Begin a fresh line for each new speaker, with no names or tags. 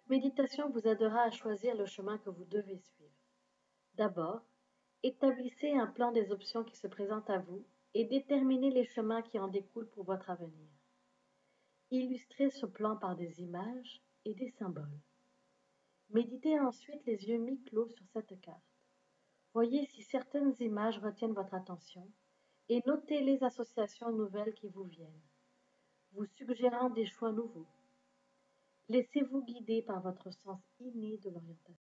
méditation vous aidera à choisir le chemin que vous devez suivre. D'abord, établissez un plan des options qui se présentent à vous et déterminez les chemins qui en découlent pour votre avenir. Illustrez ce plan par des images et des symboles. Méditez ensuite les yeux mi-clos sur cette carte. Voyez si certaines images retiennent votre attention et notez les associations nouvelles qui vous viennent, vous suggérant des choix nouveaux. Laissez-vous guider par votre sens inné de l'orientation.